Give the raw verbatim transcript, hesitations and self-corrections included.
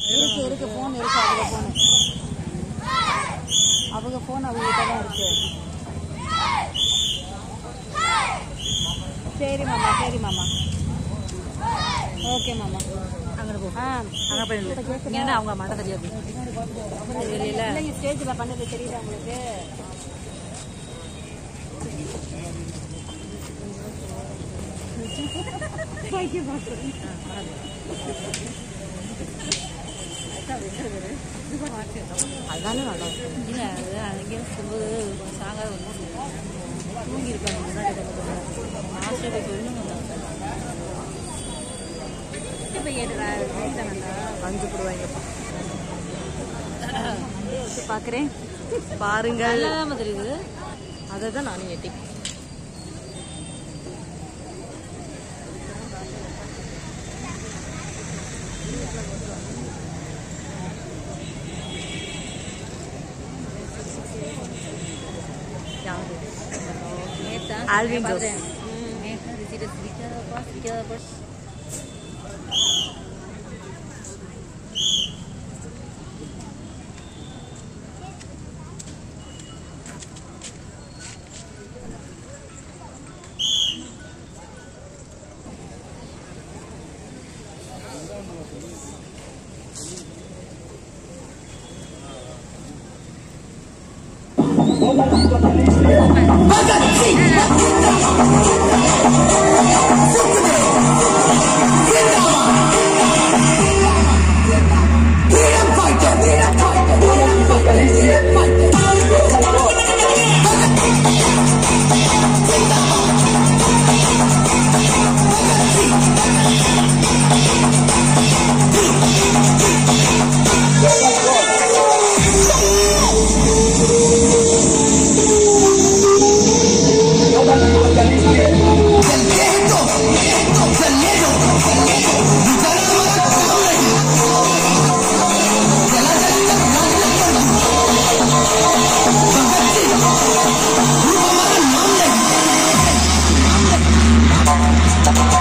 இருக்கு இருக்கு ஃபோன் இருக்கு அவங்க ஃபோன் அவங்க ஃபோன் அவங்ககிட்ட தான் இருக்கு. சரி மாமா சரி மாமா ஓகே மாமா அங்கே போ. ஆ அங்கே போய் ஏன்னா அவங்க மாட்ட தெரியாது தெரியல இல்லை ஸ்டேஜில் பண்ணது தெரியுது அவங்களுக்கு. அதுதானே நல்லா இருக்கும். இல்லை அது அங்கேயும் சொல்லும்போது கொஞ்சம் சாங்காக தூங்கி இருக்காங்க முன்னாடி ஆசிரியர் சொல்லணும் இப்போ ஏடுறா வந்து போடுவாங்கப்பா வச்சு பார்க்குறேன் பாருங்கள் தான் தெரியுது. அதை தான் நானும் ஏட்டி Alvin Jose. Thank you.